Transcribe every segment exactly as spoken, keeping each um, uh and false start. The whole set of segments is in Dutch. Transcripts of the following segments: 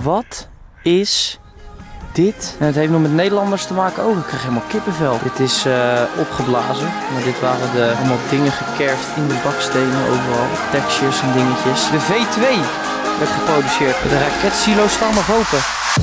Wat is dit? En het heeft nog met Nederlanders te maken. Oh, ik krijg helemaal kippenvel. Dit is uh, opgeblazen. Maar dit waren de allemaal dingen gekerfd in de bakstenen overal. Tekstjes en dingetjes. De V twee werd geproduceerd. De raketsilo staan nog open.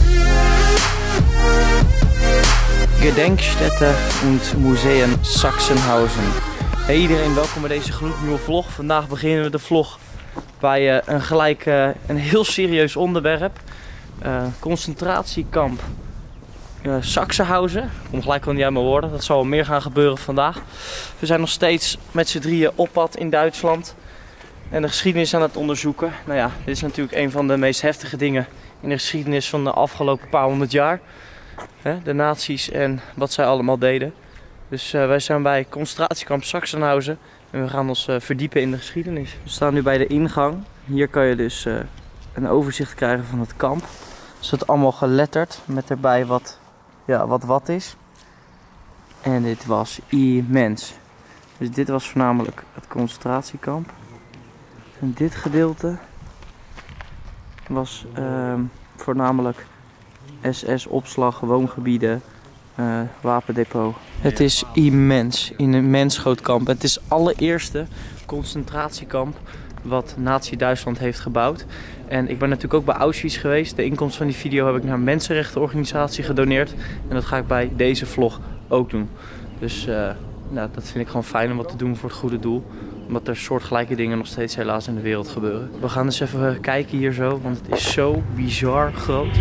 Gedenkstätte und Museum Sachsenhausen. Hey iedereen, welkom bij deze gloednieuwe vlog. Vandaag beginnen we de vlog bij uh, een gelijk uh, een heel serieus onderwerp. Uh, concentratiekamp uh, Sachsenhausen. Ik kom gelijk wel niet uit mijn woorden. Dat zal wel meer gaan gebeuren vandaag. We zijn nog steeds met z'n drieën op pad in Duitsland. En de geschiedenis aan het onderzoeken. Nou ja, dit is natuurlijk een van de meest heftige dingen in de geschiedenis van de afgelopen paar honderd jaar. Hè, de nazi's en wat zij allemaal deden. Dus uh, wij zijn bij concentratiekamp Sachsenhausen. En we gaan ons uh, verdiepen in de geschiedenis. We staan nu bij de ingang. Hier kan je dus uh, een overzicht krijgen van het kamp. Dus dat allemaal geletterd met erbij wat ja, wat, wat is. En dit was immens. Dus dit was voornamelijk het concentratiekamp. En dit gedeelte was uh, voornamelijk S S-opslag, woongebieden, uh, wapendepot. Het is immens, in een immens groot kamp. Het is het allereerste concentratiekamp wat Nazi-Duitsland heeft gebouwd. En ik ben natuurlijk ook bij Auschwitz geweest. De inkomst van die video heb ik naar een mensenrechtenorganisatie gedoneerd. En dat ga ik bij deze vlog ook doen. Dus uh, nou, dat vind ik gewoon fijn om wat te doen voor het goede doel. Omdat er soortgelijke dingen nog steeds helaas in de wereld gebeuren. We gaan eens even kijken hier zo, want het is zo bizar groot.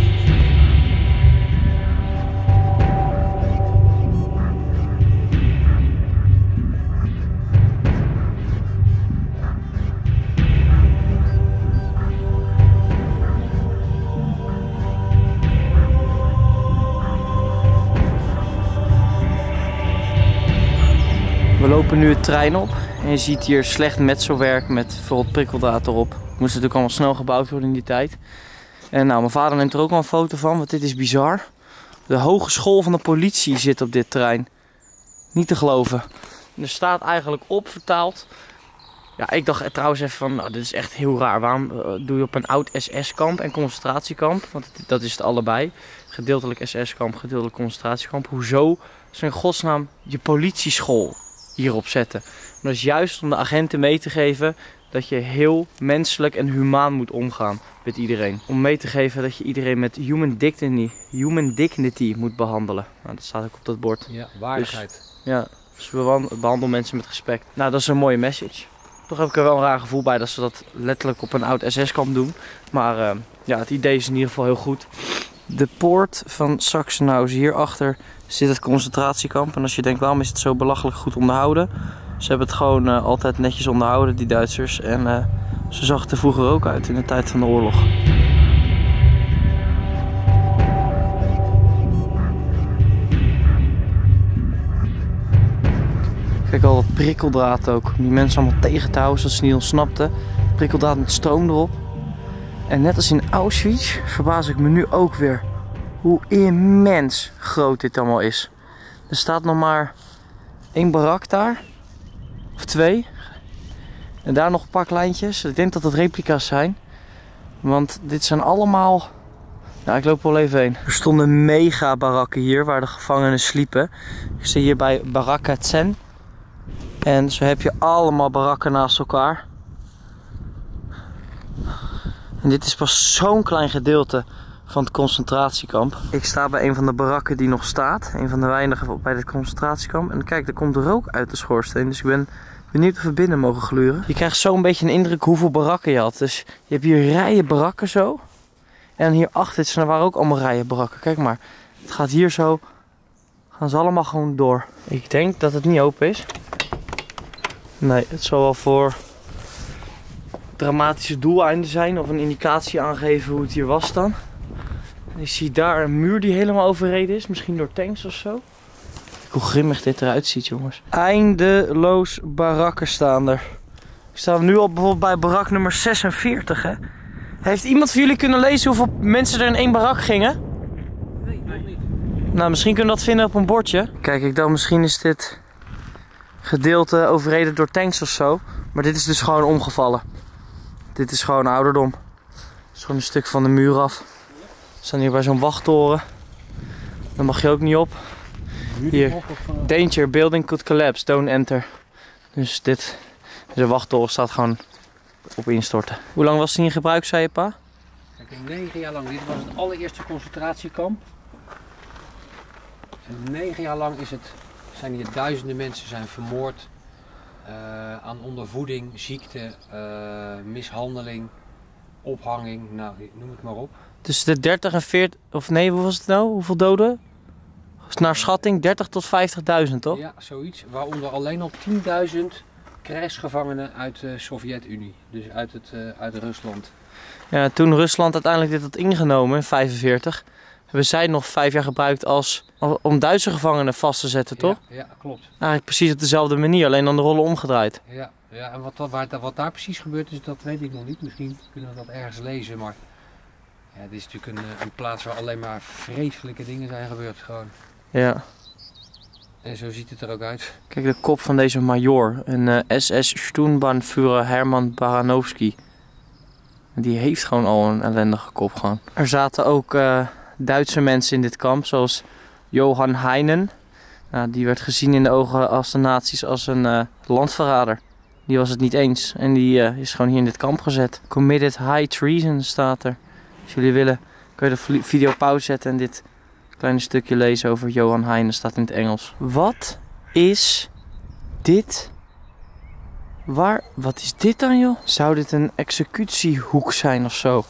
We lopen nu het trein op en je ziet hier slecht metselwerk met bijvoorbeeld prikkeldraad erop. Het moest natuurlijk allemaal snel gebouwd worden in die tijd. En nou, mijn vader neemt er ook wel een foto van, want dit is bizar. De hogeschool van de politie zit op dit trein. Niet te geloven. En er staat eigenlijk op vertaald. Ja, ik dacht trouwens even van, nou, dit is echt heel raar. Waarom uh, doe je op een oud S S-kamp en concentratiekamp? Want het, dat is het allebei. Gedeeltelijk S S-kamp, gedeeltelijk concentratiekamp. Hoezo is in godsnaam je politieschool hierop zetten? En dat is juist om de agenten mee te geven dat je heel menselijk en humaan moet omgaan met iedereen. Om mee te geven dat je iedereen met human dignity, human dignity moet behandelen. Nou, dat staat ook op dat bord. Ja, waardigheid. Dus, ja, dus we behandelen mensen met respect. Nou, dat is een mooie message. Toch heb ik er wel een raar gevoel bij dat ze dat letterlijk op een oud S S-kamp doen. Maar uh, ja, het idee is in ieder geval heel goed. De poort van Sachsenhausen, hierachter zit het concentratiekamp. En als je denkt, waarom is het zo belachelijk goed onderhouden? Ze hebben het gewoon uh, altijd netjes onderhouden, die Duitsers. En uh, ze zag het er vroeger ook uit in de tijd van de oorlog. Kijk, al dat prikkeldraad ook. Om die mensen allemaal tegen te houden, zodat ze niet ontsnapten. Prikkeldraad met stroom erop. En net als in Auschwitz verbaas ik me nu ook weer hoe immens groot dit allemaal is. Er staat nog maar één barak daar. Of twee. En daar nog een paar kleintjes. Ik denk dat dat replica's zijn. Want dit zijn allemaal... Nou, ik loop wel even heen. Er stonden mega barakken hier waar de gevangenen sliepen. Ik zie hier bij Baracka Zen. En zo heb je allemaal barakken naast elkaar. En dit is pas zo'n klein gedeelte van het concentratiekamp. Ik sta bij een van de barakken die nog staat. Een van de weinigen bij dit concentratiekamp. En kijk, er komt rook uit de schoorsteen. Dus ik ben benieuwd of we binnen mogen gluren. Je krijgt zo'n beetje een indruk hoeveel barakken je had. Dus je hebt hier rijen barakken zo. En hierachter, er waren ook allemaal rijen barakken. Kijk maar, het gaat hier zo. Gaan ze allemaal gewoon door. Ik denk dat het niet open is. Nee, het zal wel voor dramatische doeleinden zijn of een indicatie aangeven hoe het hier was dan. En ik zie daar een muur die helemaal overreden is, misschien door tanks of zo. Kijk hoe grimmig dit eruit ziet, jongens. Eindeloos barakken staan er. Ik sta nu al bijvoorbeeld bij barak nummer zesenveertig, hè. Heeft iemand van jullie kunnen lezen hoeveel mensen er in één barak gingen? Nee, nog niet. Nou, misschien kunnen we dat vinden op een bordje. Kijk, ik dacht misschien is dit gedeelte overreden door tanks of zo. Maar dit is dus gewoon omgevallen. Dit is gewoon ouderdom. Het is gewoon een stuk van de muur af. We staan hier bij zo'n wachttoren. Daar mag je ook niet op. Hier, danger, building could collapse, don't enter. Dus dit, deze wachttoren staat gewoon op instorten. Hoe lang was die in gebruik, zei je pa? Kijk, negen jaar lang. Dit was het allereerste concentratiekamp. En negen jaar lang is het, zijn hier duizenden mensen zijn vermoord. Uh, aan ondervoeding, ziekte, uh, mishandeling, ophanging, nou noem het maar op. Dus de dertig en veertig, of nee, hoe was het nou? Hoeveel doden? Naar schatting dertig tot vijftigduizend, toch? Ja, zoiets. Waaronder alleen al tienduizend krijgsgevangenen uit de Sovjet-Unie. Dus uit, het, uh, uit Rusland. Ja, toen Rusland uiteindelijk dit had ingenomen in vijfenveertig, hebben zij nog vijf jaar gebruikt als, om Duitse gevangenen vast te zetten, toch? Ja, ja, klopt. Eigenlijk precies op dezelfde manier, alleen dan de rollen omgedraaid. Ja, ja en wat, waar, wat daar precies gebeurd is, dat weet ik nog niet. Misschien kunnen we dat ergens lezen, maar ja, dit is natuurlijk een, een plaats waar alleen maar vreselijke dingen zijn gebeurd. Gewoon. Ja. En zo ziet het er ook uit. Kijk, de kop van deze major, een uh, S S Sturmbannführer Hermann Baranowski. Die heeft gewoon al een ellendige kop gewoon. Er zaten ook uh, Duitse mensen in dit kamp, zoals Johan Heinen. Nou, die werd gezien in de ogen als de nazi's als een uh, landverrader. Die was het niet eens en die uh, is gewoon hier in dit kamp gezet. Committed high treason staat er. Als jullie willen kun je de video pauze zetten en dit kleine stukje lezen over Johan Heinen, staat in het Engels. Wat is dit? Waar, wat is dit dan, joh? Zou dit een executiehoek zijn of zo?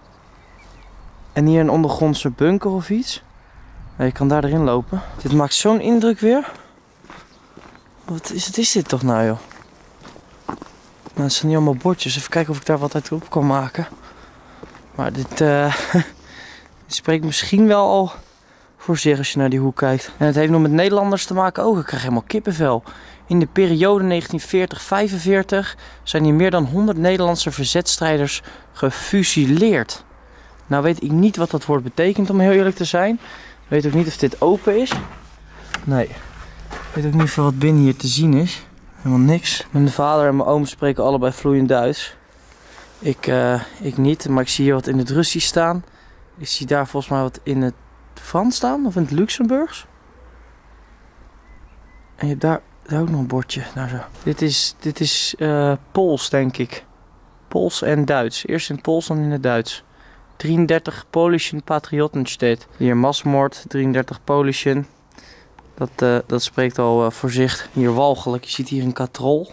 En hier een ondergrondse bunker of iets? Ja, je kan daar erin lopen. Dit maakt zo'n indruk weer. Wat is, wat is dit toch nou, joh? Nou, het zijn niet allemaal bordjes. Even kijken of ik daar wat uit op kan maken. Maar dit, uh, dit spreekt misschien wel al voor zich als je naar die hoek kijkt. En het heeft nog met Nederlanders te maken ook. Ik krijg helemaal kippenvel. In de periode negentien veertig tot vijfenveertig zijn hier meer dan honderd Nederlandse verzetstrijders gefusilleerd. Nou weet ik niet wat dat woord betekent, om heel eerlijk te zijn. Ik weet ook niet of dit open is. Nee. Ik weet ook niet veel wat binnen hier te zien is. Helemaal niks. Mijn vader en mijn oom spreken allebei vloeiend Duits. Ik, uh, ik niet, maar ik zie hier wat in het Russisch staan. Ik zie daar volgens mij wat in het Frans staan, of in het Luxemburgs. En je hebt daar, daar ook nog een bordje. Daar zo. Dit is, dit is uh, Pools, denk ik. Pools en Duits. Eerst in het Pools, dan in het Duits. drieëndertig Polischen Patriotenstedt. Hier masmoord, drieëndertig Polischen. Dat, uh, dat spreekt al uh, voor zich. Hier walgelijk. Je ziet hier een katrol.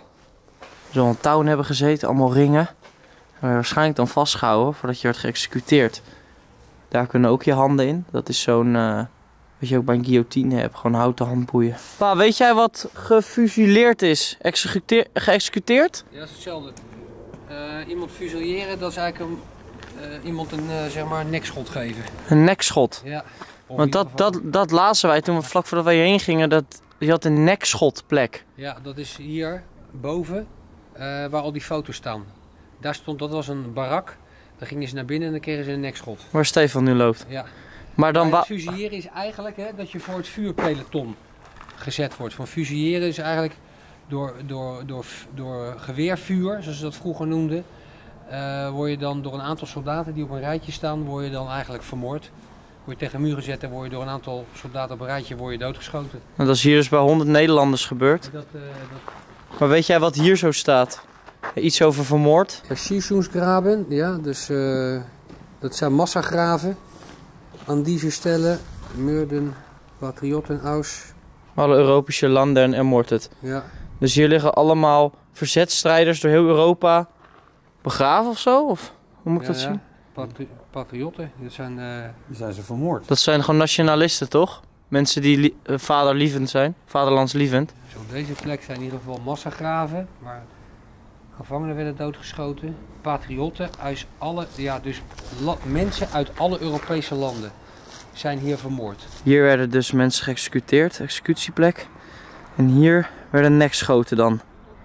Zo een touw hebben gezeten, allemaal ringen. Waar je waarschijnlijk dan vastgehouden voordat je werd geëxecuteerd. Daar kunnen ook je handen in. Dat is zo'n, uh, wat je ook bij een guillotine hebt. Gewoon houten handboeien. Pa, weet jij wat gefusilleerd is? Executeer, geëxecuteerd? Ja, dat is hetzelfde. Uh, iemand fusilleren, dat is eigenlijk een, uh, iemand een uh, zeg maar nekschot geven. Een nekschot? Ja. Want dat, dat, dat lazen wij toen we vlak voordat wij hierheen gingen. Dat, je had een nekschotplek. Ja, dat is hier boven uh, waar al die foto's staan. Daar stond, dat was een barak. Dan gingen ze naar binnen en dan kregen ze een nekschot. Waar Stefan nu loopt. Ja. Maar dan maar het fusilleren is eigenlijk hè, dat je voor het vuurpeloton gezet wordt. Van fusilleren is eigenlijk door, door, door, door geweervuur, zoals ze dat vroeger noemden. Uh, word je dan door een aantal soldaten die op een rijtje staan, word je dan eigenlijk vermoord. Word je tegen een muur gezet en word je door een aantal soldaten op een rijtje word je doodgeschoten. Nou, dat is hier dus bij honderd Nederlanders gebeurd. Dat, uh, dat... Maar weet jij wat hier zo staat? Iets over vermoord? Schießungsgraben, ja, dus uh, dat zijn massagraven. Aan deze stellen moorden patriotten aus. Alle Europese landen ermordet. Ja. Dus hier liggen allemaal verzetstrijders door heel Europa begraven of zo? Of hoe moet ik ja, dat ja. zien? Patri patriotten, dat zijn, uh... Die zijn ze vermoord. Dat zijn gewoon nationalisten, toch? Mensen die li uh, vaderlievend zijn, vaderlandslievend. Zo, op deze plek zijn in ieder geval massagraven, maar gevangenen werden doodgeschoten. Patriotten uit alle, ja, dus mensen uit alle Europese landen zijn hier vermoord. Hier werden dus mensen geëxecuteerd, executieplek. En hier werden nekschoten dan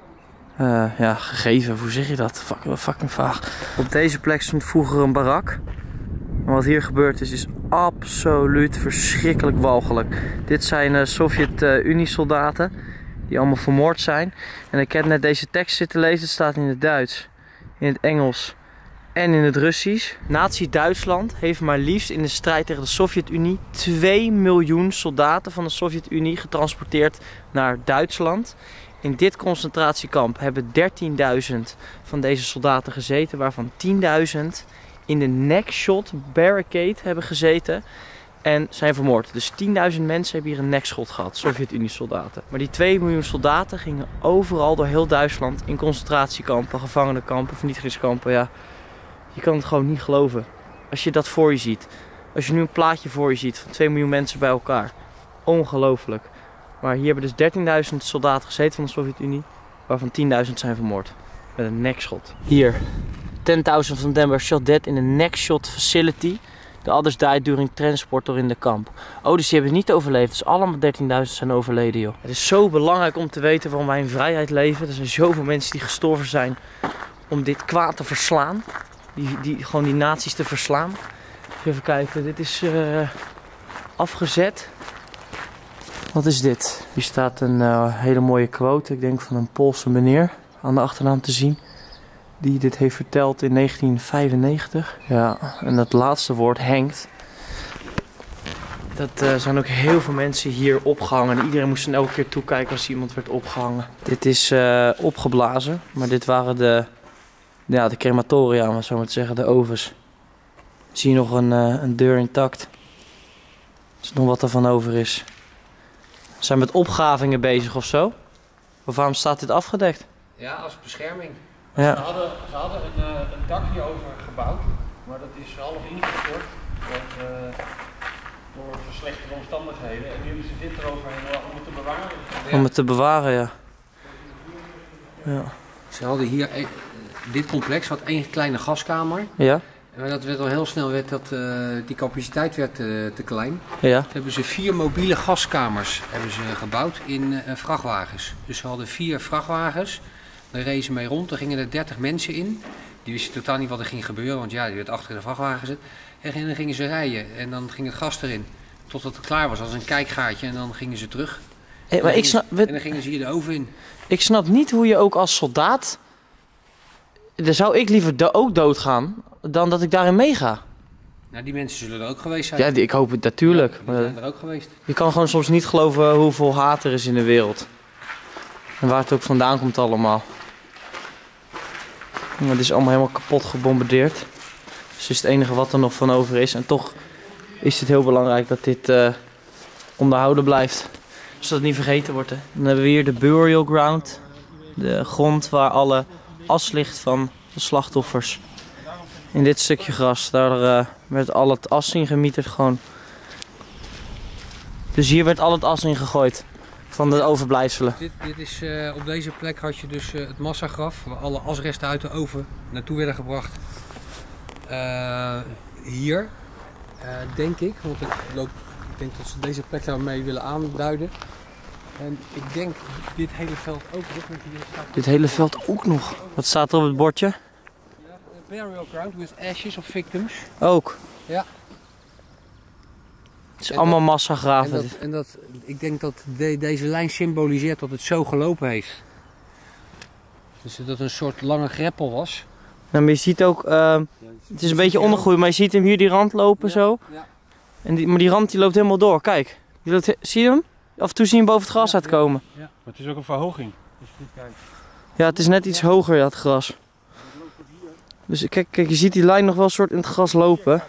uh, ja, gegeven. Hoe zeg je dat? Fuck, fucking vaag. Op deze plek stond vroeger een barak. Maar wat hier gebeurd is, is absoluut verschrikkelijk walgelijk. Dit zijn uh, Sovjet-Unie soldaten die allemaal vermoord zijn. En ik heb net deze tekst zitten lezen, het staat in het Duits, in het Engels en in het Russisch. Nazi-Duitsland heeft maar liefst in de strijd tegen de Sovjet-Unie twee miljoen soldaten van de Sovjet-Unie getransporteerd naar Duitsland. In dit concentratiekamp hebben dertienduizend van deze soldaten gezeten, waarvan tienduizend in de neckshot barricade hebben gezeten en zijn vermoord. Dus tienduizend mensen hebben hier een nekschot gehad, Sovjet-Unie soldaten. Maar die twee miljoen soldaten gingen overal door heel Duitsland in concentratiekampen, gevangenenkampen, vernietigingskampen. Ja, je kan het gewoon niet geloven als je dat voor je ziet. Als je nu een plaatje voor je ziet van twee miljoen mensen bij elkaar. Ongelooflijk. Maar hier hebben dus dertienduizend soldaten gezeten van de Sovjet-Unie, waarvan tienduizend zijn vermoord. Met een nekschot. Hier, ten thousand of them were shot dead in a neckshot facility. The others died during transport or in the camp. Oh, dus die hebben het niet overleefd. Dus allemaal dertienduizend zijn overleden, joh. Het is zo belangrijk om te weten waarom wij in vrijheid leven. Er zijn zoveel mensen die gestorven zijn om dit kwaad te verslaan. Die, die, gewoon die nazi's te verslaan. Even kijken, dit is uh, afgezet. Wat is dit? Hier staat een uh, hele mooie quote, ik denk van een Poolse meneer aan de achternaam te zien. Die dit heeft verteld in negentien vijfennegentig. Ja, en dat laatste woord, hangt. Dat uh, zijn ook heel veel mensen hier opgehangen. En iedereen moest er elke keer toekijken als iemand werd opgehangen. Dit is uh, opgeblazen, maar dit waren de, ja, de crematoria, om het zo maar te zeggen, de ovens. Zie je nog een, uh, een deur intact. Dat is nog wat er van over is. Ze zijn met opgravingen bezig of zo? Of waarom staat dit afgedekt? Ja, als bescherming. Ja. Ze hadden, ze hadden een, uh, een dak hierover gebouwd, maar dat is half ingestort door, uh, door verslechterde omstandigheden. En nu hebben ze dit eroverheen om het te bewaren. Ja. Om het te bewaren, ja. Ja. Ze hadden hier, een, dit complex had één kleine gaskamer. Ja. Maar dat werd al heel snel, werd dat, uh, die capaciteit werd uh, te klein. Ja. Toen hebben ze vier mobiele gaskamers hebben ze gebouwd in uh, vrachtwagens. Dus ze hadden vier vrachtwagens. Daar reden ze mee rond, daar gingen er dertig mensen in. Die wisten totaal niet wat er ging gebeuren, want ja, die werd achter in de vrachtwagen gezet. En dan gingen ze rijden en dan ging het gas erin. Totdat het klaar was, als een kijkgaatje en dan gingen ze terug. Hey, maar en, ik snap, en dan gingen ze hier de oven in. Ik snap niet hoe je ook als soldaat... Daar zou ik liever do ook doodgaan dan dat ik daarin meega. Nou, die mensen zullen er ook geweest zijn. Ja, die, ik hoop het natuurlijk. Ja, die zijn er ook geweest. Je kan gewoon soms niet geloven hoeveel haat er is in de wereld. En waar het ook vandaan komt allemaal. Het is allemaal helemaal kapot gebombardeerd. Dus het is het enige wat er nog van over is. En toch is het heel belangrijk dat dit uh, onderhouden blijft. Zodat het niet vergeten wordt. Hè. Dan hebben we hier de burial ground. De grond waar alle as ligt van de slachtoffers. In dit stukje gras. Daar uh, werd al het as in gemieterd gewoon. Dus hier werd al het as in gegooid. Van de overblijfselen. Dit, dit is, uh, op deze plek had je dus uh, het massagraf, waar alle asresten uit de oven naartoe werden gebracht. Uh, hier, uh, denk ik, want ik, loop, ik denk dat ze deze plek daarmee willen aanduiden. En ik denk dit hele veld ook. Dit hele veld ook nog. Wat staat er op het bordje? Ja, burial ground with ashes of victims. Ook. Ja. Het is en allemaal dat, massagraven. En, dat, en dat, ik denk dat de, deze lijn symboliseert dat het zo gelopen heeft. Dus dat het een soort lange greppel was. Nou, maar je ziet ook, uh, het is een beetje ondergroeid, maar je ziet hem hier die rand lopen ja, zo. Ja. En die, maar die rand die loopt helemaal door, kijk. Die loopt, zie je hem? Af en toe zie je hem boven het gras ja, uitkomen. Ja, ja. Maar het is ook een verhoging. Ja, het is net iets hoger, ja, het gras. Dus kijk, kijk, je ziet die lijn nog wel een soort in het gras lopen.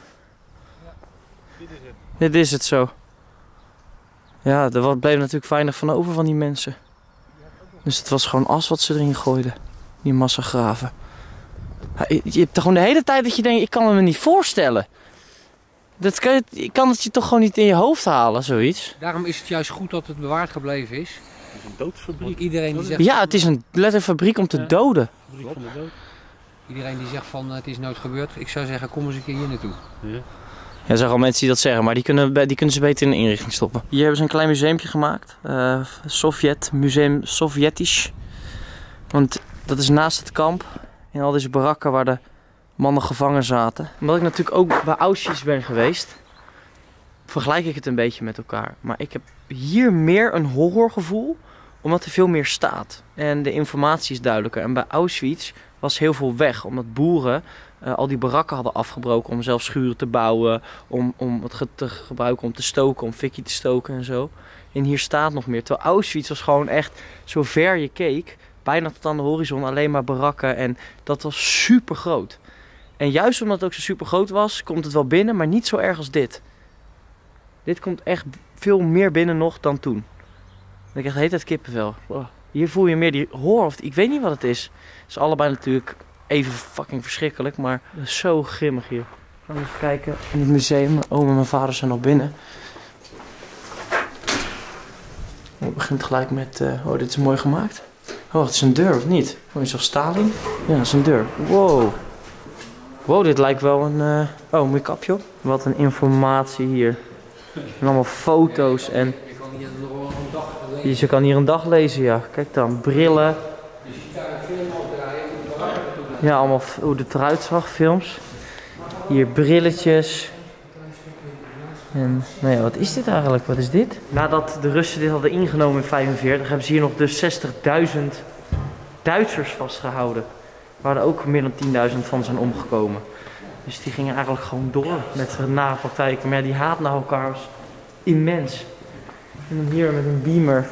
Dit is het zo. Ja, er bleef natuurlijk weinig van over van die mensen. Dus het was gewoon as wat ze erin gooiden. Die massagraven. Je hebt gewoon de hele tijd dat je denkt, ik kan het me niet voorstellen. Dat kan je, je kan het je toch gewoon niet in je hoofd halen, zoiets. Daarom is het juist goed dat het bewaard gebleven is. Het is een doodfabriek. Iedereen die zegt, ja, het is een letterfabriek om te ja. doden. Fabriek van de dood. Iedereen die zegt van het is nooit gebeurd, ik zou zeggen kom eens een keer hier naartoe. Ja. Ja, er zijn al mensen die dat zeggen, maar die kunnen, die kunnen ze beter in een inrichting stoppen. Hier hebben ze een klein museumpje gemaakt. Uh, Sovjet, Museum Sovjetisch. Want dat is naast het kamp. In al deze barakken waar de mannen gevangen zaten. Omdat ik natuurlijk ook bij Auschwitz ben geweest, vergelijk ik het een beetje met elkaar. Maar ik heb hier meer een horrorgevoel, omdat er veel meer staat. En de informatie is duidelijker. En bij Auschwitz was heel veel weg. Omdat boeren uh, al die barakken hadden afgebroken om zelf schuren te bouwen. Om, om het ge te gebruiken om te stoken, om fikkie te stoken en zo. En hier staat nog meer. Terwijl Auschwitz was gewoon echt, zo ver je keek, bijna tot aan de horizon, alleen maar barakken. En dat was super groot. En juist omdat het ook zo super groot was, komt het wel binnen, maar niet zo erg als dit. Dit komt echt veel meer binnen nog dan toen. Ik krijg de hele tijd kippenvel. Oh. Hier voel je meer die horror, of ik weet niet wat het is. Het is allebei natuurlijk even fucking verschrikkelijk, maar het is zo grimmig hier. Gaan we even kijken in het museum. Mijn oom en mijn vader zijn nog binnen. Oh, het begint gelijk met, uh, oh dit is mooi gemaakt. Oh, het is een deur of niet? Oh, is dat Stalin? Ja, het is een deur. Wow. Wow, dit lijkt wel een, uh... oh, mooi kapje op. Wat een informatie hier. En allemaal foto's en... Je kan hier een dag lezen, ja. Kijk dan, brillen. Ja, allemaal hoe het eruit zag, films. Hier brilletjes. En, nou ja, wat is dit eigenlijk? Wat is dit? Nadat de Russen dit hadden ingenomen in vijfenveertig, hebben ze hier nog dus zestigduizend Duitsers vastgehouden. Waar er ook meer dan tienduizend van zijn omgekomen. Dus die gingen eigenlijk gewoon door met hun nare praktijken. Maar ja, die haat naar elkaar was immens. En dan hier met een beamer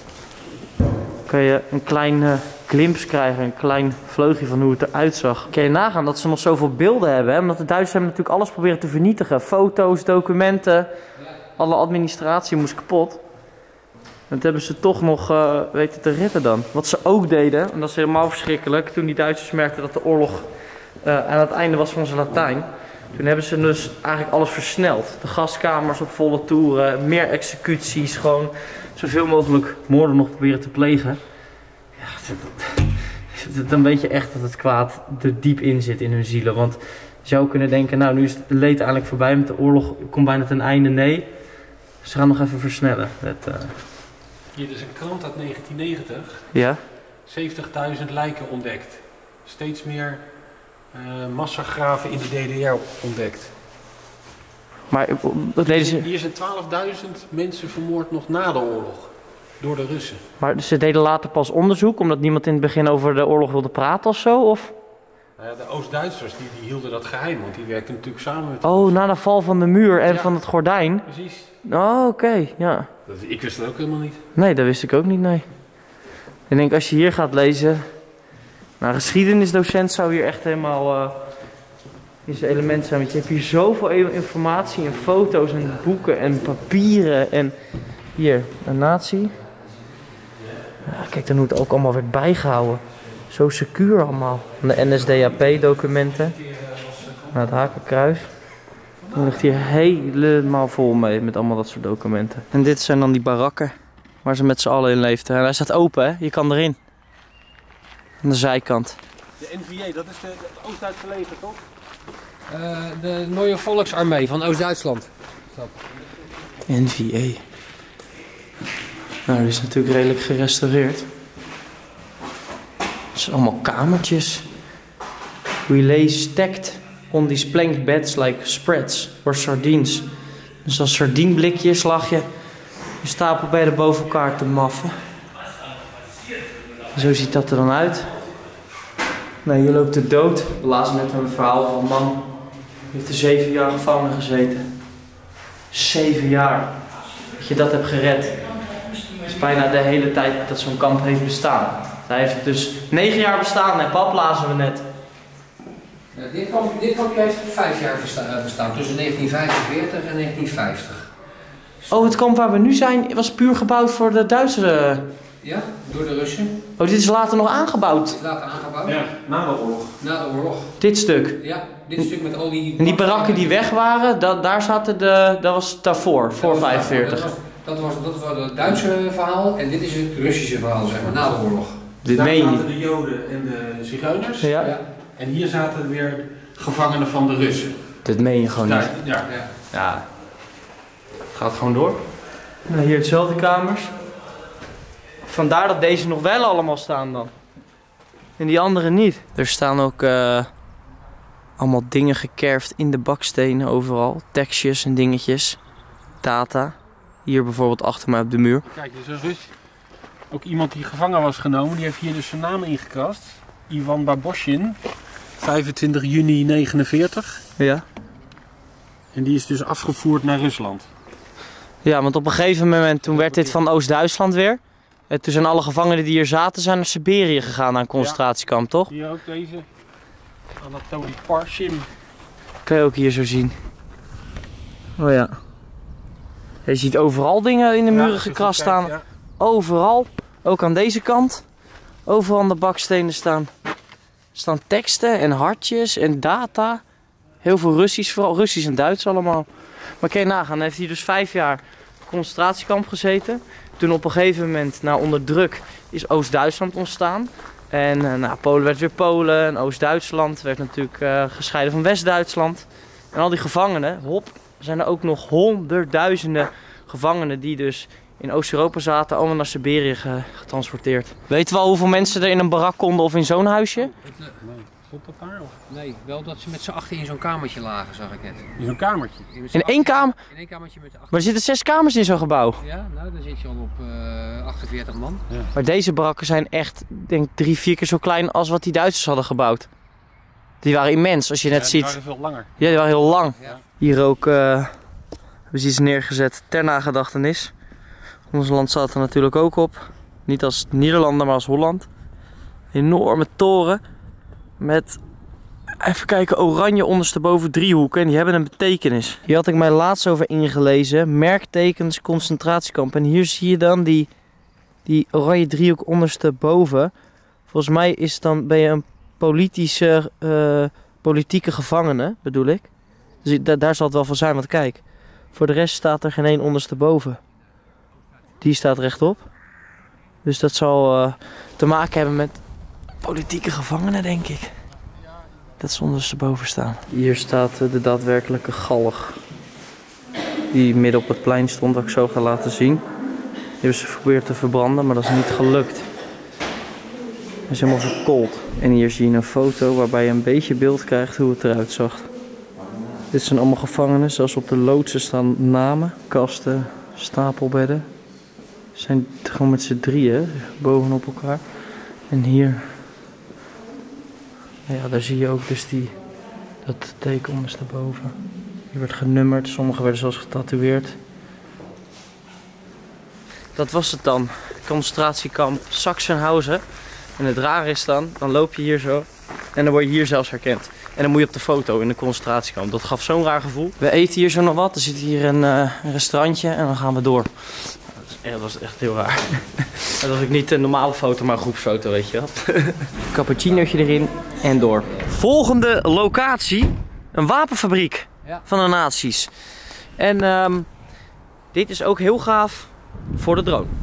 kan je een klein glimps krijgen, een klein vleugje van hoe het eruit zag. Kan je nagaan dat ze nog zoveel beelden hebben, hè? Omdat de Duitsers hebben natuurlijk alles proberen te vernietigen. Foto's, documenten, alle administratie moest kapot. Dat hebben ze toch nog uh, weten te redden dan. Wat ze ook deden, en dat is helemaal verschrikkelijk, toen die Duitsers merkten dat de oorlog uh, aan het einde was van zijn Latijn. Toen hebben ze dus eigenlijk alles versneld. De gaskamers op volle toeren, meer executies, gewoon zoveel mogelijk moorden nog proberen te plegen. Ja, dan weet je echt dat het kwaad er diep in zit in hun zielen. Want je zou kunnen denken, nou nu is het leed eigenlijk voorbij met de oorlog, komt bijna ten einde. Nee, ze gaan nog even versnellen. Dat, uh... Hier is een krant uit negentien negentig. Ja? zeventigduizend lijken ontdekt. Steeds meer uh, massagraven in de D D R ontdekt. Maar wat deden ze? Hier zijn twaalfduizend mensen vermoord nog na de oorlog. Door de Russen. Maar ze deden later pas onderzoek omdat niemand in het begin over de oorlog wilde praten of zo? Of? Uh, de Oost-Duitsers die, die hielden dat geheim, want die werkten natuurlijk samen met... Oh, na de val van de muur en ja, van het gordijn? Precies. Oh, oké, okay, ja. Dat, ik wist dat ook helemaal niet. Nee, dat wist ik ook niet, nee. Ik denk als je hier gaat lezen... Nou, geschiedenisdocent zou hier echt helemaal uh, in zijn element zijn. Want je hebt hier zoveel informatie en foto's en boeken en papieren en... Hier, een nazi. Ja, kijk dan hoe het ook allemaal werd bijgehouden. Zo secuur allemaal. De N S D A P-documenten. Nou, het Hakenkruis. Dan ligt hier helemaal vol mee met allemaal dat soort documenten. En dit zijn dan die barakken waar ze met z'n allen in leefden. En hij staat open, hè? Je kan erin. Aan de zijkant. De N V A, dat is de, de Oost-Duitse leger, toch? Uh, de Neue Volksarmee van Oost-Duitsland. N V A. Nou, die is natuurlijk redelijk gerestaureerd. Het zijn allemaal kamertjes. We lay stacked on these planked beds like spreads or sardines. Dus als sardienblikjes lag je je stapelbedden boven elkaar te maffen. Zo ziet dat er dan uit. Nou, hier loopt de dood. We lazen net een verhaal van een man. Die heeft er zeven jaar gevangen gezeten. Zeven jaar. Dat je dat hebt gered. Dat is bijna de hele tijd dat zo'n kamp heeft bestaan. Hij heeft dus negen jaar bestaan en pap lazen we net. Ja, dit, kamp, dit kampje heeft vijf jaar bestaan, tussen negentien vijfenveertig en negentien vijftig. Oh, het kamp waar we nu zijn was puur gebouwd voor de Duitsers. Ja, door de Russen. Oh, dit is later nog aangebouwd? Dit is later aangebouwd? Ja, na de oorlog. Na de oorlog. Dit stuk? Ja, dit stuk met al die... En die barakken die weg waren, dat, daar zaten de, dat was daarvoor, voor vijfenveertig. Dat was, dat, was, dat was het Duitse verhaal en dit is het Russische verhaal, zeg maar, na de oorlog. Dit Daar meen je zaten niet. de Joden en de Zigeuners. Ja? Ja. En hier zaten weer gevangenen van de Russen. Dit meen je gewoon niet. Daar, ja. Ja. Ja. Gaat gewoon door. Nou, hier hetzelfde kamers. Vandaar dat deze nog wel allemaal staan dan. En die andere niet. Er staan ook uh, allemaal dingen gekerfd in de bakstenen overal. Tekstjes en dingetjes. Data. Hier bijvoorbeeld achter mij op de muur. Kijk, dus een Rus. Ook iemand die gevangen was genomen, die heeft hier dus zijn naam ingekrast. Ivan Baboshin, vijfentwintig juni negenenveertig. Ja. En die is dus afgevoerd naar Rusland. Ja, want op een gegeven moment toen werd dit van Oost-Duitsland weer. En toen zijn alle gevangenen die hier zaten zijn naar Siberië gegaan, naar een concentratiekamp, toch? Hier ook deze. Anatoly Parshim. Kun je ook hier zo zien. Oh ja. Je ziet overal dingen in de muren Ja, gekrast kijk, staan. ja. Overal. Ook aan deze kant. Overal aan de bakstenen staan, staan teksten en hartjes en data. Heel veel Russisch, vooral Russisch en Duits allemaal. Maar kan je nagaan, hij heeft hier dus vijf jaar concentratiekamp gezeten. Toen op een gegeven moment, nou, onder druk, is Oost-Duitsland ontstaan. En uh, nou, Polen werd weer Polen en Oost-Duitsland werd natuurlijk uh, gescheiden van West-Duitsland. En al die gevangenen, hop, zijn er ook nog honderdduizenden gevangenen die dus in Oost-Europa zaten, allemaal naar Siberië ge getransporteerd. Weten we al hoeveel mensen er in een barak konden of in zo'n huisje? Nee, stond dat daar? Of? Nee, wel dat ze met z'n achter in zo'n kamertje lagen, zag ik net. In zo'n kamertje. In één kamer? In één kamertje met de achter... Maar er zitten zes kamers in zo'n gebouw. Ja, nou dan zit je al op uh, achtenveertig man. Ja. Maar deze barakken zijn echt, denk drie, vier keer zo klein als wat die Duitsers hadden gebouwd. Die waren immens, als je net Ja, ziet. die waren veel langer. Ja, die waren heel lang. Ja. Hier ook uh, hebben ze iets neergezet ter nagedachtenis. Ons land staat er natuurlijk ook op. Niet als Nederlander, maar als Holland. Enorme toren met, even kijken, oranje ondersteboven driehoeken. En die hebben een betekenis. Hier had ik mij laatst over ingelezen. Merktekens concentratiekamp. En hier zie je dan die, die oranje driehoek ondersteboven. Volgens mij is dan, ben je een politische, uh, politieke gevangene, bedoel ik. Dus da daar zal het wel van zijn, want kijk. Voor de rest staat er geen één ondersteboven. Die staat rechtop. Dus dat zal uh, te maken hebben met politieke gevangenen, denk ik. Dat ze ondersteboven staan. Hier staat uh, de daadwerkelijke galg. Die midden op het plein stond, wat ik zo ga laten zien. Die hebben ze geprobeerd te verbranden, maar dat is niet gelukt. Hij is helemaal verkoold. En hier zie je een foto waarbij je een beetje beeld krijgt hoe het eruit zag. Dit zijn allemaal gevangenen. Zelfs op de loodsen staan namen, kasten, stapelbedden. Ze zijn gewoon met z'n drieën bovenop elkaar. En hier, ja, daar zie je ook dus die, dat teken ondersteboven. Die werd genummerd, sommige werden zelfs getatoeëerd. Dat was het dan, concentratiekamp Sachsenhausen. En het rare is dan, dan loop je hier zo en dan word je hier zelfs herkend. En dan moet je op de foto in de concentratiekamp. Dat gaf zo'n raar gevoel. We eten hier zo nog wat, er zit hier een, uh, een restaurantje en dan gaan we door. Dat was echt heel raar. Dat was ook niet een normale foto, maar een groepsfoto, weet je wel. Cappuccinootje erin en door. Volgende locatie, een wapenfabriek Ja. van de nazi's. En um, dit is ook heel gaaf voor de drone.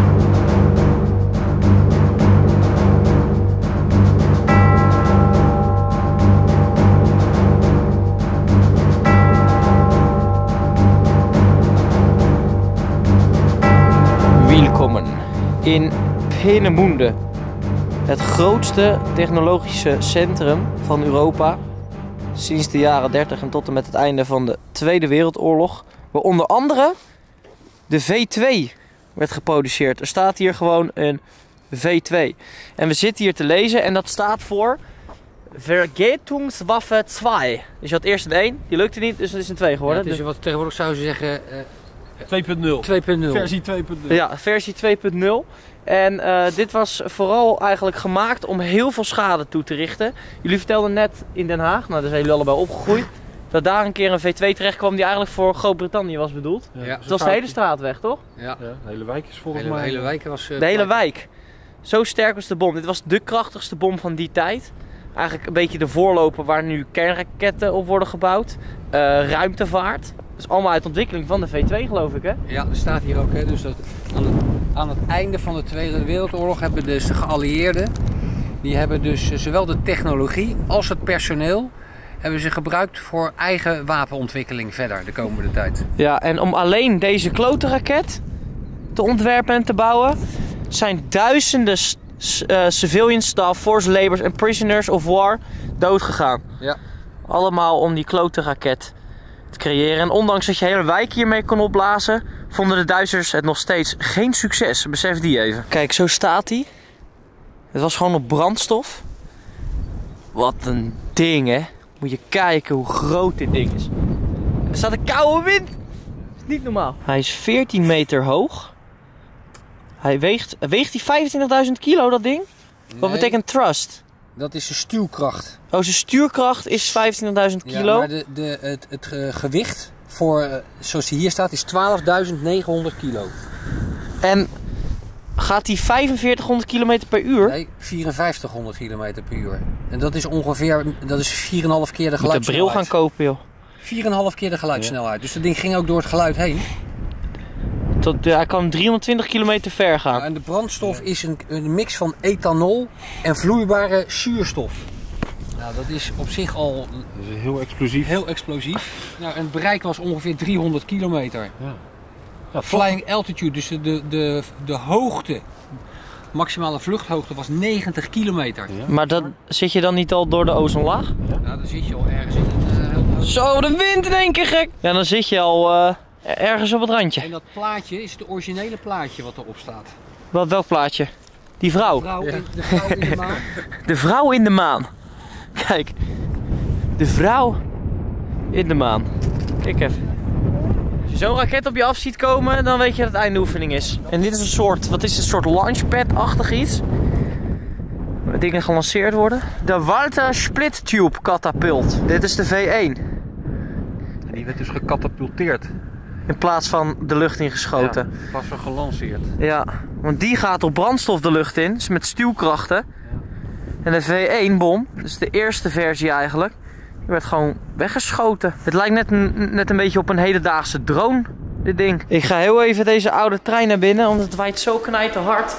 Welkom in Peenemünde, het grootste technologische centrum van Europa sinds de jaren dertig en tot en met het einde van de Tweede Wereldoorlog, waar onder andere de V twee werd geproduceerd. Er staat hier gewoon een V twee en we zitten hier te lezen en dat staat voor Vergeltungswaffe twee. Dus je had eerst een één, die lukte niet, dus dat is een twee geworden. Ja, het is wat tegenwoordig zouden ze zeggen uh, twee punt nul. twee punt nul. Versie twee punt nul. Ja, versie twee punt nul. En uh, dit was vooral eigenlijk gemaakt om heel veel schade toe te richten. Jullie vertelden net in Den Haag, nou daar zijn jullie allebei opgegroeid, dat daar een keer een V twee terecht kwam die eigenlijk voor Groot-Brittannië was bedoeld. Ja. Het was de hele straatweg, toch? Ja. Ja, de hele wijk is volgens hele, mij. hele wijk was... Uh, De hele wijk. Zo sterk was de bom. Dit was de krachtigste bom van die tijd. Eigenlijk een beetje de voorloper waar nu kernraketten op worden gebouwd. Uh, ruimtevaart. Dat is allemaal uit ontwikkeling van de V twee, geloof ik, hè? Ja, er staat hier ook, hè, dus dat aan het, aan het einde van de Tweede Wereldoorlog hebben dus de geallieerden, die hebben dus zowel de technologie als het personeel, hebben ze gebruikt voor eigen wapenontwikkeling verder de komende tijd. Ja, en om alleen deze klote raket te ontwerpen en te bouwen, zijn duizenden uh, civilian staff, force laborers en prisoners of war doodgegaan. Ja. Allemaal om die klote raket te creëren. En ondanks dat je hele wijk hiermee kon opblazen, vonden de Duitsers het nog steeds geen succes. Besef die even. Kijk, zo staat hij. Het was gewoon op brandstof. Wat een ding, hè. Moet je kijken hoe groot dit ding is. Er staat een koude wind. Dat is niet normaal. Hij is veertien meter hoog. Hij weegt, weegt hij vijfentwintigduizend kilo, dat ding? Nee. Wat betekent thrust? Dat is de stuwkracht. Oh, zijn stuurkracht is vijfentwintigduizend kilo? Ja, maar de, de, het, het uh, gewicht, voor, uh, zoals hij hier staat, is twaalfduizend negenhonderd kilo. En gaat hij vijfenveertighonderd kilometer per uur? Nee, vierenvijftighonderd kilometer per uur. En dat is ongeveer, dat is vier komma vijf keer de geluidssnelheid. Je moet een bril gaan kopen, joh. vier komma vijf keer de geluidssnelheid. Ja. Dus dat ding ging ook door het geluid heen. Tot, uh, hij kan driehonderdtwintig kilometer ver gaan. Ja, en de brandstof is een, een mix van ethanol en vloeibare zuurstof. Nou, dat is op zich al dat is heel explosief. Heel explosief. Nou, en het bereik was ongeveer driehonderd kilometer. Ja. Ja, Flying altitude, dus de, de, de, de hoogte, maximale vluchthoogte was negentig kilometer. Ja. Maar dat, zit je dan niet al door de ozonlaag? Ja. Nou, dan zit je al ergens in het uh, heel Zo, de wind in één keer gek! Ja, dan zit je al uh, ergens op het randje. En dat plaatje is het originele plaatje wat erop staat. Wat, welk plaatje? Die vrouw? De vrouw, ja. in, de vrouw in de maan. De vrouw in de maan. Kijk, de vrouw in de maan. Kijk even. Als je zo'n raket op je af ziet komen, dan weet je dat het einde oefening is. En dit is een soort, wat is het, een soort launchpad-achtig iets. Waar dingen gelanceerd worden. De Walter Split Tube Catapult. Dit is de V één. En die werd dus gecatapulteerd. In plaats van de lucht ingeschoten. Ja, in plaats van gelanceerd. Ja, want die gaat op brandstof de lucht in, dus met stuwkrachten. Ja. En de V één bom, dus de eerste versie eigenlijk, die werd gewoon weggeschoten. Het lijkt net een, net een beetje op een hedendaagse drone, dit ding. Ik ga heel even deze oude trein naar binnen, want het waait zo knijterhard.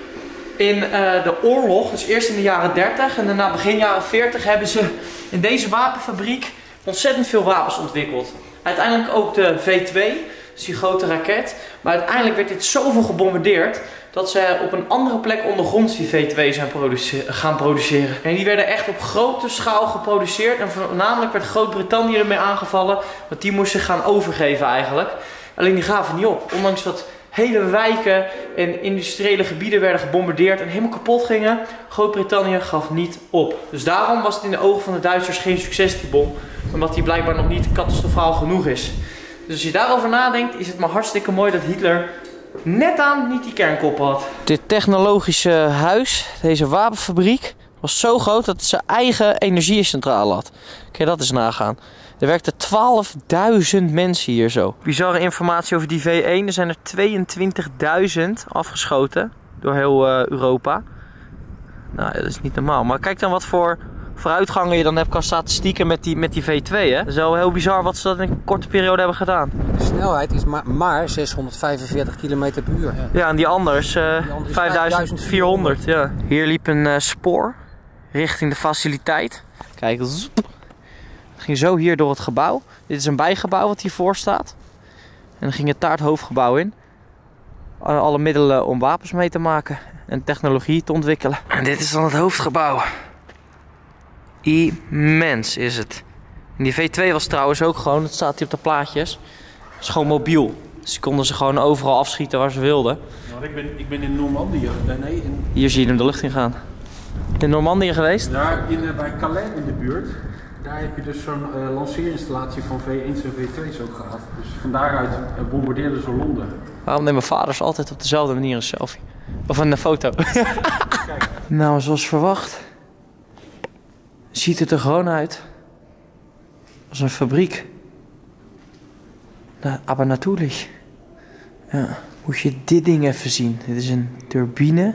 In uh, de oorlog, dus eerst in de jaren dertig en daarna begin jaren veertig, hebben ze in deze wapenfabriek ontzettend veel wapens ontwikkeld. Uiteindelijk ook de V twee, dus die grote raket. Maar uiteindelijk werd dit zoveel gebombardeerd dat ze op een andere plek ondergronds die V twee zijn produce- gaan produceren. En die werden echt op grote schaal geproduceerd. En voornamelijk werd Groot-Brittannië ermee aangevallen, want die moest zich gaan overgeven eigenlijk. Alleen die gaven niet op. Ondanks dat hele wijken en industriële gebieden werden gebombardeerd en helemaal kapot gingen, Groot-Brittannië gaf niet op. Dus daarom was het in de ogen van de Duitsers geen succes, die bom. Omdat die blijkbaar nog niet catastrofaal genoeg is. Dus als je daarover nadenkt, is het maar hartstikke mooi dat Hitler net aan niet die kernkoppen had. Dit technologische huis, deze wapenfabriek, was zo groot dat het zijn eigen energiecentrale had. Kijk, dat eens nagaan. Er werkten twaalfduizend mensen hier zo. Bizarre informatie over die V één. Er zijn er tweeëntwintigduizend afgeschoten door heel uh, Europa. Nou, dat is niet normaal. Maar kijk dan wat voor vooruitgangen je dan hebt qua statistieken met die, met die V twee. Hè? Dat is wel heel bizar wat ze dat in een korte periode hebben gedaan. De snelheid is maar, maar zeshonderdvijfenveertig kilometer per uur. Ja, en die anders, uh, die vijfduizend vierhonderd. Ja. Hier liep een uh, spoor richting de faciliteit. Kijk, zoep. Het ging zo hier door het gebouw. Dit is een bijgebouw wat hiervoor staat. En dan ging het daar het hoofdgebouw in. Alle middelen om wapens mee te maken en technologie te ontwikkelen. En dit is dan het hoofdgebouw. Immens is het. En die V twee was trouwens ook gewoon, dat staat hier op de plaatjes, is gewoon mobiel. Dus konden ze gewoon overal afschieten waar ze wilden. Nou, ik, ben, ik ben in Normandië. Nee, in... Hier zie je hem de lucht in gaan. In Normandië geweest? Daar in, uh, bij Calais in de buurt. Daar heb je dus zo'n uh, lanceerinstallatie van V één's en V twee's ook gehad. Dus van daaruit uh, bombardeerden ze Londen. Waarom nemen vaders altijd op dezelfde manier een selfie? Of een foto? Nou, zoals verwacht ziet het er gewoon uit als een fabriek. Nou, aber natuurlijk. Ja, moet je dit ding even zien. Dit is een turbine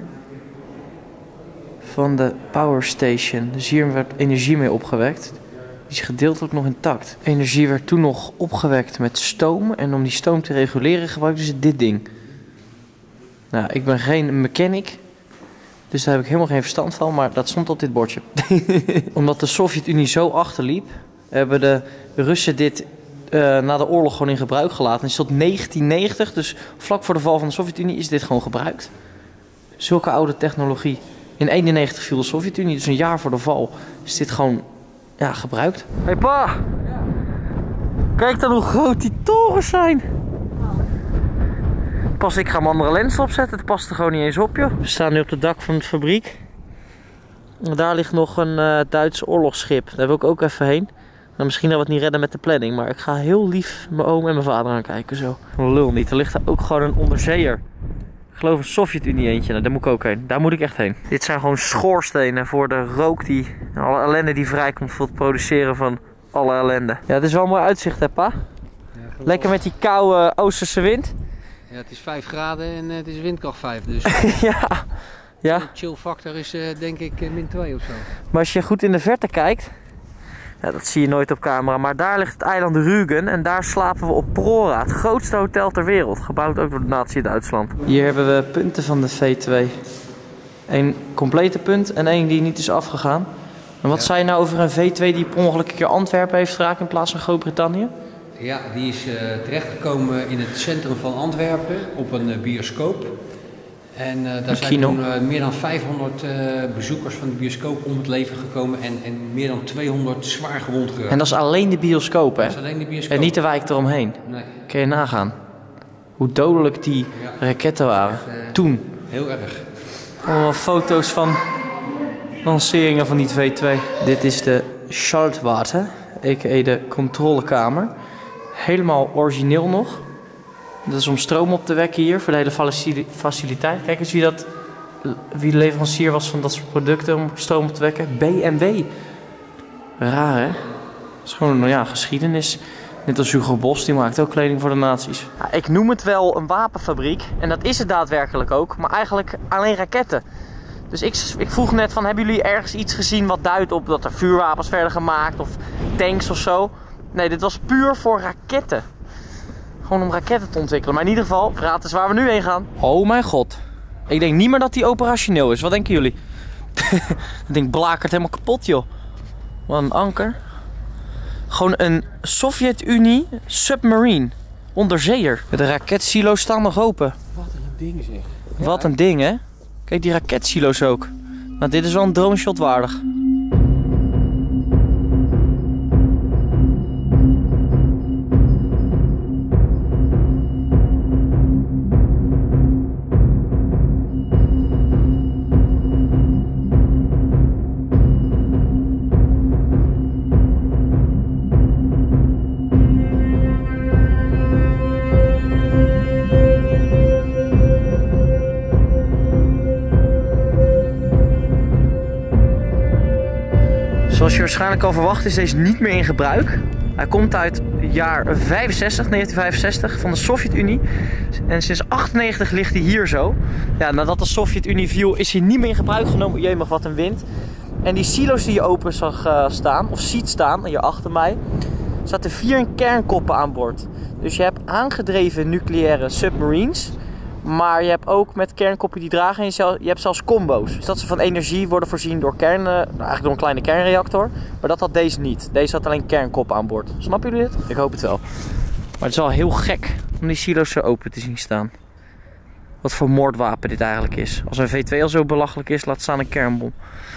van de power station. Dus hier werd energie mee opgewekt. Die is gedeeltelijk nog intact. Energie werd toen nog opgewekt met stoom. En om die stoom te reguleren gebruikten ze dit ding. Nou, ik ben geen mechanic. Dus daar heb ik helemaal geen verstand van. Maar dat stond op dit bordje. Omdat de Sovjet-Unie zo achterliep, hebben de Russen dit uh, na de oorlog gewoon in gebruik gelaten. En tot negentien negentig, dus vlak voor de val van de Sovjet-Unie, is dit gewoon gebruikt. Zulke oude technologie. In eenennegentig viel de Sovjet-Unie, dus een jaar voor de val, is dit gewoon ja, gebruikt. Hé hey pa! Ja. Kijk dan hoe groot die torens zijn! Pas, ik ga mijn andere lens opzetten, het past er gewoon niet eens op joh. We staan nu op het dak van de fabriek. Daar ligt nog een uh, Duits oorlogsschip. Daar wil ik ook even heen. Nou, misschien dat we het niet redden met de planning. Maar ik ga heel lief mijn oom en mijn vader aankijken zo. Lul niet. Er ligt er ook gewoon een onderzeeër. Ik geloof een Sovjet-Unie eentje. Nou, daar moet ik ook heen. Daar moet ik echt heen. Dit zijn gewoon schoorstenen voor de rook die... alle ellende die vrijkomt voor het produceren van alle ellende. Ja, het is wel een mooi uitzicht hè pa? Ja, lekker met die koude oosterse wind. Ja, het is vijf graden en het is windkracht vijf dus. ja. Ja. De chill factor is uh, denk ik uh, min twee of zo. Maar als je goed in de verte kijkt, ja, dat zie je nooit op camera, maar daar ligt het eiland Rügen en daar slapen we op Prora, het grootste hotel ter wereld, gebouwd ook door de Nazi-Duitsland. Hier hebben we punten van de V twee. Eén complete punt en één die niet is afgegaan. En wat ja. zei je nou over een V twee die per ongeluk een keer Antwerpen heeft geraakt in plaats van Groot-Brittannië? Ja, die is uh, terechtgekomen in het centrum van Antwerpen op een uh, bioscoop. En uh, daar zijn toen uh, meer dan vijfhonderd uh, bezoekers van de bioscoop om het leven gekomen en, en meer dan tweehonderd zwaar gewond geraakt. En dat is alleen de bioscoop, hè? Dat is alleen de bioscoop. En niet de wijk eromheen. Nee. Kun je nagaan hoe dodelijk die ja. raketten waren echt, uh, toen. Heel erg. Allemaal foto's van lanceringen van die V twee. Dit is de Schaltwarte, a k a de controlekamer. Helemaal origineel nog. Dat is om stroom op te wekken hier voor de hele faciliteit. Kijk eens wie, dat, wie de leverancier was van dat soort producten om stroom op te wekken. B M W. Raar hè? Dat is gewoon ja, geschiedenis. Net als Hugo Boss, die maakt ook kleding voor de nazi's. Ja, ik noem het wel een wapenfabriek. En dat is het daadwerkelijk ook. Maar eigenlijk alleen raketten. Dus ik, ik vroeg net van, hebben jullie ergens iets gezien wat duidt op dat er vuurwapens werden gemaakt? Of tanks of zo? Nee, dit was puur voor raketten. Gewoon om raketten te ontwikkelen. Maar in ieder geval, raad eens waar we nu heen gaan. Oh mijn god. Ik denk niet meer dat die operationeel is. Wat denken jullie? Dat ding blakert helemaal kapot joh. Wat een anker. Gewoon een Sovjet-Unie submarine. Onderzeeër. De raketsilo's staan nog open. Wat een ding zeg. Ja. Wat een ding hè. Kijk die raketsilo's ook. Nou dit is wel een drone shot waardig. Zoals je waarschijnlijk al verwacht is deze niet meer in gebruik. Hij komt uit het jaar vijfenzestig, negentien vijfenzestig van de Sovjet-Unie. En sinds achtennegentig ligt hij hier zo. Ja, nadat de Sovjet-Unie viel is hij niet meer in gebruik genomen. Jemig, wat een wind. En die silo's die je open zag uh, staan, of ziet staan, hier achter mij, zaten vier kernkoppen aan boord. Dus je hebt aangedreven nucleaire submarines. Maar je hebt ook met kernkoppen die dragen en je hebt zelfs combo's. Dus dat ze van energie worden voorzien door kern, nou eigenlijk door een kleine kernreactor. Maar dat had deze niet. Deze had alleen kernkoppen aan boord. Snappen jullie dit? Ik hoop het wel. Maar het is wel heel gek om die silo's zo open te zien staan. Wat voor moordwapen dit eigenlijk is. Als een V twee al zo belachelijk is, laat staan een kernbom.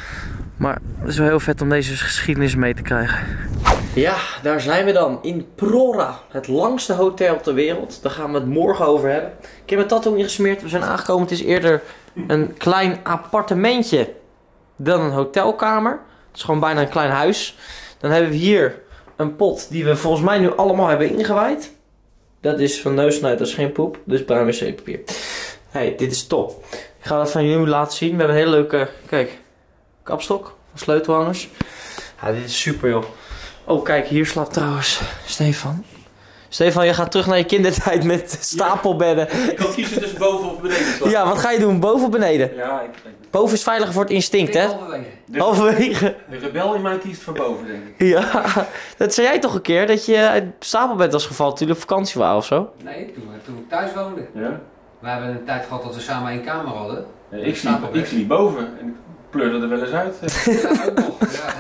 Maar het is wel heel vet om deze geschiedenis mee te krijgen. Ja, daar zijn we dan. In Prora. Het langste hotel ter wereld. Daar gaan we het morgen over hebben. Ik heb mijn tattoo ingesmeerd. We zijn aangekomen. Het is eerder een klein appartementje dan een hotelkamer. Het is gewoon bijna een klein huis. Dan hebben we hier een pot die we volgens mij nu allemaal hebben ingewaaid. Dat is van neusnuit, dat is geen poep. Dus bruin wc-papier. Hey, dit is top. Ik ga dat van jullie laten zien. We hebben een hele leuke, kijk, kapstok. Sleutelhangers. Ja, dit is super joh. Oh kijk, hier slaapt trouwens Stefan. Stefan, je gaat terug naar je kindertijd met stapelbedden. Ik kan kiezen tussen boven of beneden slapen. Ja, wat ga je doen? Boven of beneden? Ja, ik... Boven is veiliger voor het instinct, hè? Halverwege. Halverwege. De rebel in mij kiest voor boven, denk ik. Ja, dat zei jij toch een keer, dat je uit het stapelbed was gevallen toen jullie op vakantie waren of zo? Nee, toen, toen ik thuis woonde. Ja? We hebben een tijd gehad dat we samen één kamer hadden. Ja, ik, sliep, ik sliep boven en ik pleurde er wel eens uit. Ja, ook nog. Ja.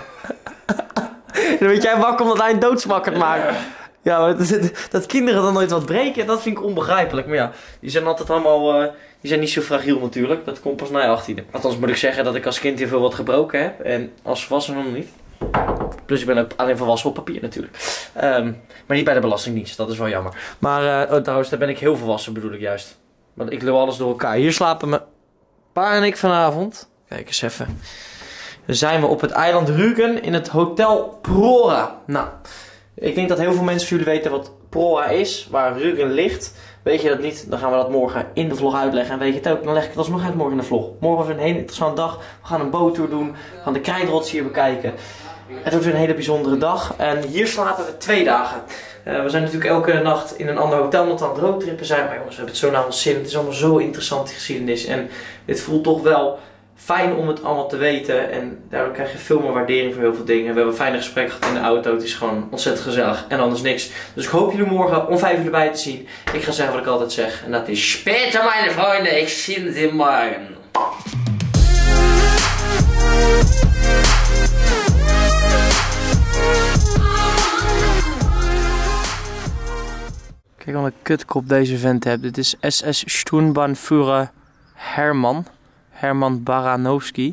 Dan weet jij wakker omdat hij een doodsmakkerd maakt. Ja, ja maar dat, dat kinderen dan nooit wat breken, dat vind ik onbegrijpelijk. Maar ja, die zijn altijd allemaal, uh, die zijn niet zo fragiel natuurlijk. Dat komt pas na je achttiende. Althans moet ik zeggen dat ik als kind heel veel wat gebroken heb. En als volwassene nog niet. Plus ik ben ook alleen volwassen op papier natuurlijk. Um, maar niet bij de Belastingdienst, dat is wel jammer. Maar uh, oh, trouwens, daar ben ik heel volwassen bedoel ik juist. Want ik lul alles door elkaar. Hier slapen mijn pa en ik vanavond. Kijk eens even. zijn we op het eiland Rügen in het Hotel Prora. Nou, ik denk dat heel veel mensen van jullie weten wat Prora is, waar Rügen ligt. Weet je dat niet, dan gaan we dat morgen in de vlog uitleggen. En weet je het ook, dan leg ik het alsnog uit morgen in de vlog. Morgen was een hele interessante dag. We gaan een boottour doen, we gaan de krijtrots hier bekijken. Het wordt weer een hele bijzondere dag. En hier slapen we twee dagen. Uh, we zijn natuurlijk elke nacht in een ander hotel omdat we aan het roadtrippen zijn. Maar jongens, we hebben het zo naar ons zin. Het is allemaal zo interessant, die geschiedenis. En dit voelt toch wel fijn om het allemaal te weten. En daardoor krijg je veel meer waardering voor heel veel dingen. We hebben een fijne gesprek gehad in de auto. Het is gewoon ontzettend gezellig. En anders niks. Dus ik hoop jullie morgen om vijf uur erbij te zien. Ik ga zeggen wat ik altijd zeg. En dat is später, meine Freunde. Ik zie ze morgen. Kijk wat een kutkop deze vent hebt. Dit is S S Sturmbannführer Herman. Herman Baranowski.